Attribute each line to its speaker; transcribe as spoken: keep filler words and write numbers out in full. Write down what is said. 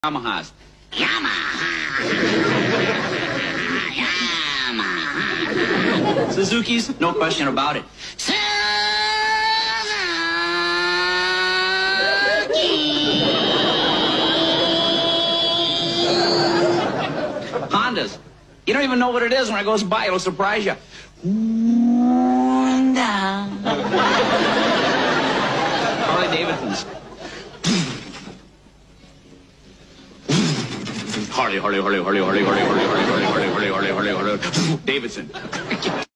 Speaker 1: Yamahas.
Speaker 2: Yamaha. Yamaha.
Speaker 1: Suzuki's, no question about it.
Speaker 2: Suzuki.
Speaker 1: Hondas. You don't even know what it is. When it goes by, it'll surprise you.
Speaker 2: Honda.
Speaker 1: Harley-Davidson's. Harley, Harley, Harley, Harley, Harley, Harley, Harley, Harley, Harley, Harley, Harley, Harley, Harley, Davidson.